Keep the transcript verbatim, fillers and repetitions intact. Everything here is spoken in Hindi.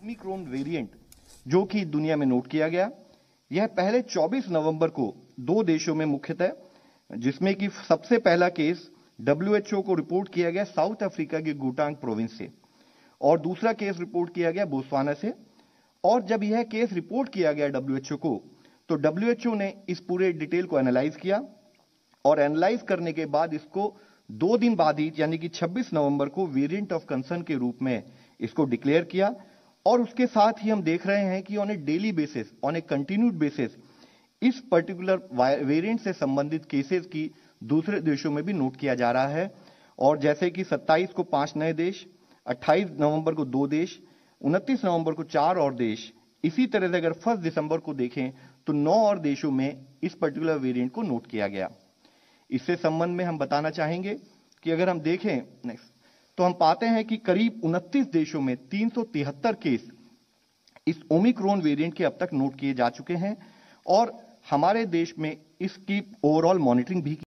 ओमिक्रॉन वेरिएंट जो कि दुनिया में नोट किया गया, यह पहले चौबीस नवंबर को दो देशों में मुख्यतः, जिसमें कि सबसे पहला केस डब्ल्यू एच ओ को रिपोर्ट किया गया साउथ अफ्रीका के गुटांग प्रोविंस से और दूसरा केस रिपोर्ट किया गया बोत्सवाना से। और जब यह केस रिपोर्ट किया गया डब्ल्यू एच ओ को, तो डब्ल्यू एच ओ ने इस पूरे डिटेल को एनालाइज किया और एनालाइज करने के बाद इसको दो दिन बाद ही यानी कि छब्बीस नवंबर को वेरिएंट ऑफ कंसर्न के रूप में इसको डिक्लेयर किया। और उसके साथ ही हम देख रहे हैं कि on a daily basis, on a continued basis, इस पर्टिकुलर वेरिएंट से संबंधित केसेस की दूसरे देशों में भी नोट किया जा रहा है। और जैसे कि सत्ताईस को पांच नए देश, अट्ठाईस नवंबर को दो देश, उनतीस नवंबर को चार और देश, इसी तरह से अगर फर्स्ट दिसंबर को देखें तो नौ और देशों में इस पर्टिकुलर वेरिएंट को नोट किया गया। इससे संबंध में हम बताना चाहेंगे कि अगर हम देखें नेक्स्ट, तो हम पाते हैं कि करीब उनतीस देशों में तीन सौ तिहत्तर केस इस ओमिक्रॉन वेरिएंट के अब तक नोट किए जा चुके हैं और हमारे देश में इसकी ओवरऑल मॉनिटरिंग भी